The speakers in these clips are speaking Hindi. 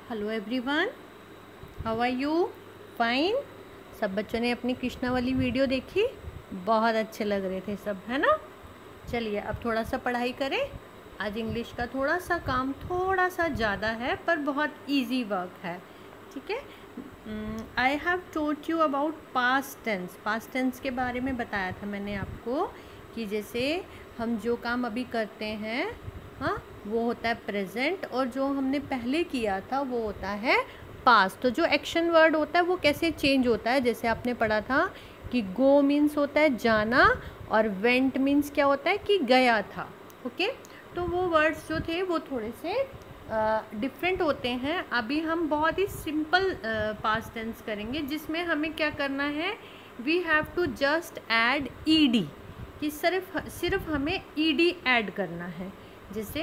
Hello everyone, how are you? Fine. सब बच्चों ने अपनी कृष्णा वाली वीडियो देखी, बहुत अच्छे लग रहे थे सब, है ना। चलिए अब थोड़ा सा पढ़ाई करें। आज इंग्लिश का थोड़ा सा काम थोड़ा सा ज़्यादा है पर बहुत इजी वर्क है, ठीक है। I have told you about past tense. Past tense के बारे में बताया था मैंने आपको कि जैसे हम जो काम अभी करते हैं, हाँ, वो होता है प्रेजेंट, और जो हमने पहले किया था वो होता है पास्ट। तो जो एक्शन वर्ड होता है वो कैसे चेंज होता है, जैसे आपने पढ़ा था कि गो मीन्स होता है जाना और वेंट मीन्स क्या होता है कि गया था। ओके, तो वो वर्ड्स जो थे वो थोड़े से डिफरेंट होते हैं। अभी हम बहुत ही सिंपल पास्ट टेंस करेंगे जिसमें हमें क्या करना है, we have to just add ED, कि सिर्फ हमें ईडी ऐड करना है। जैसे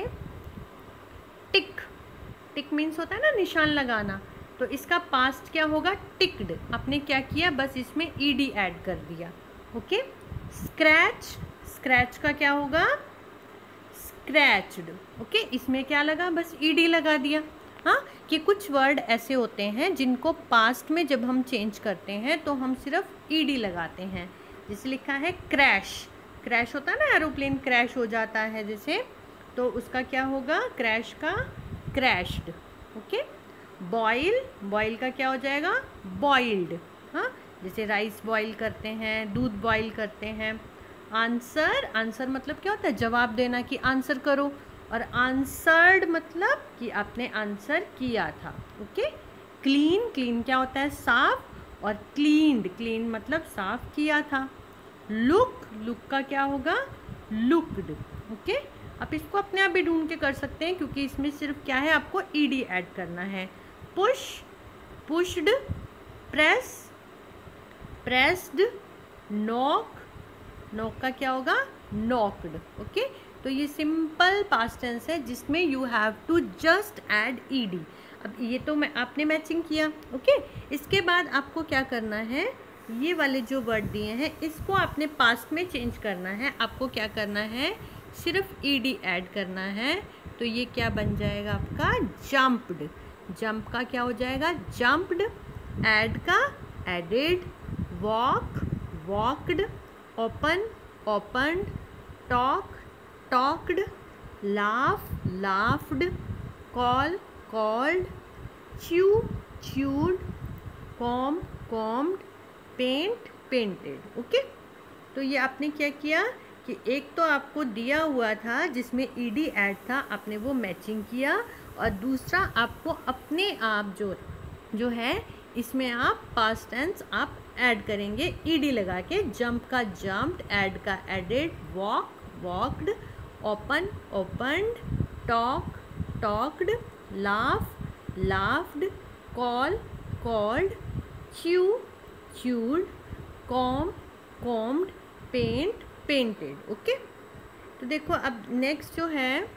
टिक, टिक मीन्स होता है ना निशान लगाना, तो इसका पास्ट क्या होगा, टिक्ड। आपने क्या किया, बस इसमें ईडी ऐड कर दिया। ओके। स्क्रैच, स्क्रैच का क्या होगा, स्क्रैच्ड। ओके, इसमें क्या लगा, बस ईडी लगा दिया। हाँ, कि कुछ वर्ड ऐसे होते हैं जिनको पास्ट में जब हम चेंज करते हैं तो हम सिर्फ ईडी लगाते हैं। जैसे लिखा है क्रैश, क्रैश होता है ना, एरोप्लेन क्रैश हो जाता है जैसे, तो उसका क्या होगा, क्रैश का क्रैश्ड। ओके। बॉयल, बॉयल का क्या हो जाएगा, बॉइल्ड। हाँ, जैसे राइस बॉईल करते हैं, दूध बॉईल करते हैं। आंसर, आंसर मतलब क्या होता है, जवाब देना, कि आंसर करो, और आंसर्ड मतलब कि आपने आंसर किया था। ओके। क्लीन, क्लीन क्या होता है, साफ, और क्लीन्ड, क्लीन मतलब साफ किया था। लुक, लुक का क्या होगा, लुक्ड। ओके, आप इसको अपने आप भी ढूंढ के कर सकते हैं क्योंकि इसमें सिर्फ क्या है, आपको ईडी ऐड करना है। Push, pushed. Press, pressed. Knock, knock का क्या होगा, नॉक्ड। ओके, तो ये सिंपल पास्ट टेंस है जिसमें you have to just add ED. अब ये तो आपने मैचिंग किया। ओके, इसके बाद आपको क्या करना है, ये वाले जो वर्ड दिए हैं इसको आपने पास्ट में चेंज करना है। आपको क्या करना है, सिर्फ ईडी ऐड करना है। तो ये क्या बन जाएगा आपका, जंप्ड। जंप का क्या हो जाएगा, जंप्ड। ऐड का added. Walk, walked. Open, opened. Talk, talked. Laugh, laughed. Call, called. Chew, chewed. Comb, combed. Paint, painted. Okay, तो ये आपने क्या किया कि एक तो आपको दिया हुआ था जिसमें ईडी ऐड था, आपने वो मैचिंग किया, और दूसरा आपको अपने आप जो है इसमें आप पास्ट टेंस आप ऐड करेंगे ईडी लगा के। जंप का जंप्ड, ऐड का added, walk walked, open opened, talk talked, laugh laughed, call called, chew chewed, comb combed, paint painted. Okay, तो देखो अब नेक्स्ट जो है,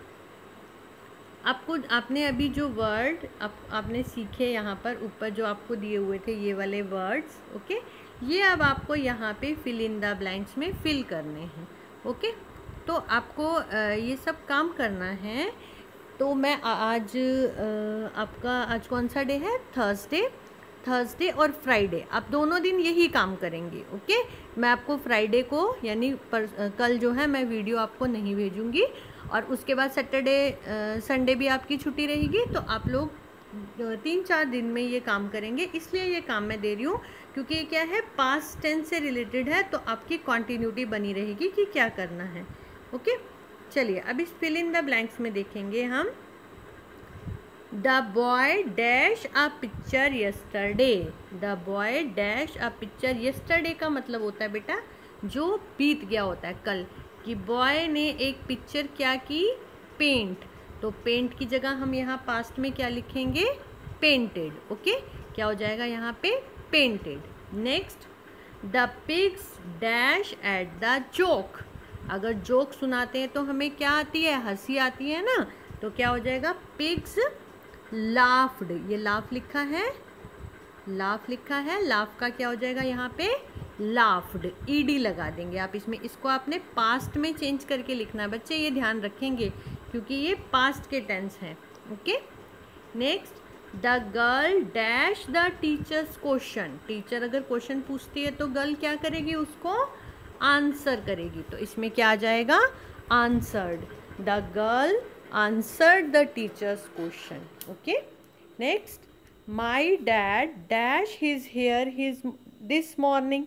आपने अभी जो वर्ड आपने सीखे यहाँ पर ऊपर जो आपको दिए हुए थे ये वाले वर्ड्स। ओके, ये अब आपको यहाँ पे फिल इन द ब्लैंक्स में फिल करने हैं। ओके, तो आपको ये सब काम करना है। तो मैं आज आपका आज कौन सा डे है, थर्सडे, थर्सडे और फ्राइडे, आप दोनों दिन यही काम करेंगे। ओके, मैं आपको फ्राइडे को यानी कल जो है मैं वीडियो आपको नहीं भेजूंगी, और उसके बाद सैटरडे संडे भी आपकी छुट्टी रहेगी। तो आप लोग 3-4 दिन में ये काम करेंगे, इसलिए ये काम मैं दे रही हूँ क्योंकि ये क्या है, पास्ट टेंस से रिलेटेड है, तो आपकी कॉन्टिन्यूटी बनी रहेगी कि क्या करना है। ओके, चलिए अब इस फिल इन द ब्लैंक्स में देखेंगे हम। The boy dash a picture yesterday. The boy dash a picture yesterday का मतलब होता है बेटा जो बीत गया होता है, कल, कि बॉय ने एक पिक्चर क्या की, पेंट। तो पेंट की जगह हम यहाँ पास्ट में क्या लिखेंगे, पेंटेड। ओके, क्या हो जाएगा यहाँ पे, painted. Next, the pigs dash ate the joke. अगर जोक सुनाते हैं तो हमें क्या आती है, हंसी आती है ना, तो क्या हो जाएगा, पिग्स लाफ्ड। ये लाफ लिखा है, लाफ लिखा है, लाफ का क्या हो जाएगा यहाँ पे, लाफ्ड। ईडी लगा देंगे आप इसमें, इसको आपने पास्ट में चेंज करके लिखना है बच्चे, ये ध्यान रखेंगे क्योंकि ये पास्ट के टेंस हैं। Okay, next, the girl dash the teacher's question. Teacher अगर क्वेश्चन पूछती है तो गर्ल क्या करेगी, उसको आंसर करेगी। तो इसमें क्या आ जाएगा, answered. The girl answered the teacher's question. Okay, next, my dad dash his hair his this morning.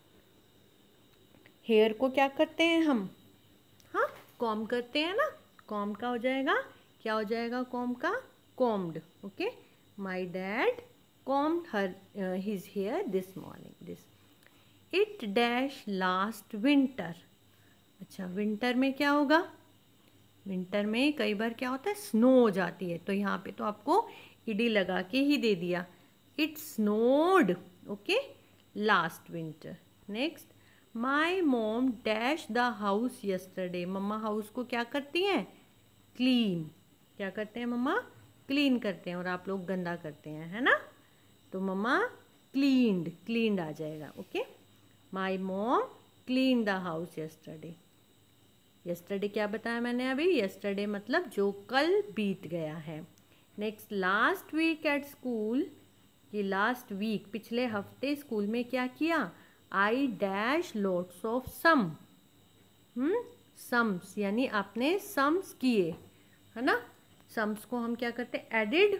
Hair को क्या करते हैं हम, हाँ, कॉम करते हैं ना। कॉम का हो जाएगा, क्या हो जाएगा कॉम का, combed. Okay, my dad combed her his hair this morning. This it dash last winter. अच्छा, विंटर में क्या होगा, विंटर में कई बार क्या होता है, स्नो हो जाती है। तो यहाँ पे तो आपको ईडी लगा के ही दे दिया। It snowed. Okay, last winter. Next, my mom dash the house yesterday. मम्मा हाउस को क्या करती हैं, क्लीन। क्या करते हैं मम्मा, क्लीन करते हैं, और आप लोग गंदा करते हैं, है ना। तो मम्मा क्लीन्ड, क्लीन्ड आ जाएगा। Okay, my mom clean the house yesterday. Yesterday क्या बताया मैंने अभी, यस्टरडे मतलब जो कल बीत गया है। Next, last week at school. ये लास्ट वीक पिछले हफ्ते स्कूल में क्या किया, I dash lots of sum. Sums यानी आपने सम्स किए, है ना। सम्स को हम क्या करते हैं, added.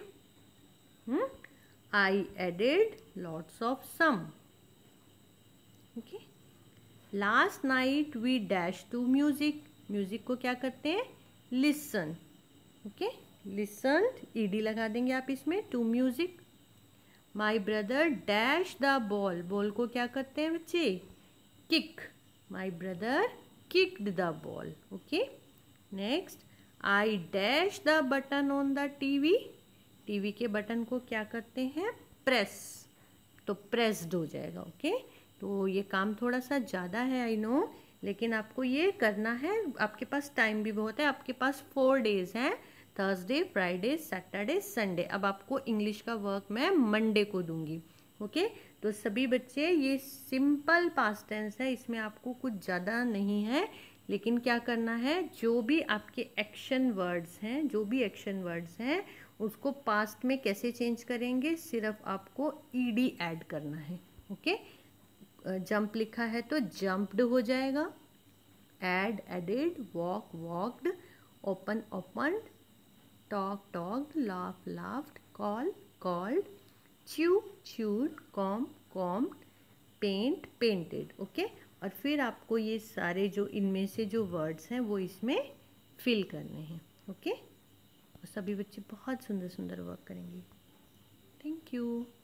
I added lots of sum. Okay, last night we dash to music. Music को क्या करते हैं, लिसन। ओके, लिसन, ईडी लगा देंगे आप इसमें, to music. My brother dash the ball. Ball को क्या करते हैं बच्चे, kick. My brother kicked the ball. Okay, next, I dash the button on the TV. TV के बटन को क्या करते हैं, प्रेस। तो प्रेस्ड हो जाएगा। ओके, तो ये काम थोड़ा सा ज़्यादा है, आई नो, लेकिन आपको ये करना है। आपके पास टाइम भी बहुत है, आपके पास 4 डेज हैं, थर्सडे, फ्राइडे, सैटरडे, संडे। अब आपको इंग्लिश का वर्क मैं मंडे को दूंगी। ओके, तो सभी बच्चे ये सिंपल पास्ट टेंस है, इसमें आपको कुछ ज़्यादा नहीं है, लेकिन क्या करना है, जो भी आपके एक्शन वर्ड्स हैं, जो भी एक्शन वर्ड्स हैं उसको पास्ट में कैसे चेंज करेंगे, सिर्फ आपको ईडी ऐड करना है। ओके, जंप लिखा है तो जंप्ड हो जाएगा, add added, walk walked, open opened, talk talked, laugh laughed, call called, chew chewed, comb combed, paint painted. Okay, और फिर आपको ये सारे जो इनमें से जो वर्ड्स हैं वो इसमें फिल करने हैं। ओके, सभी बच्चे बहुत सुंदर सुंदर वर्क करेंगे। Thank you.